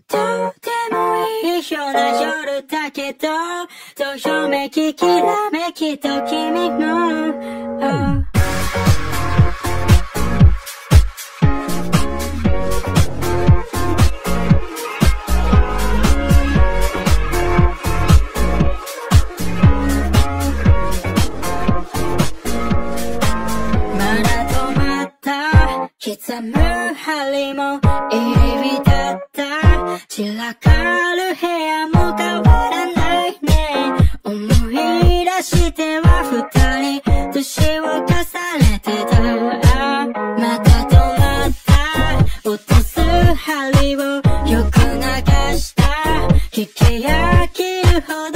どうでもいいような夜だけど、どよめききらめきと君も、刻む針も入り浸った散らかる部屋も変わらないね。思い出しては二人年を重ねてた。また止まった落とす針をよく流した引き飽きるほど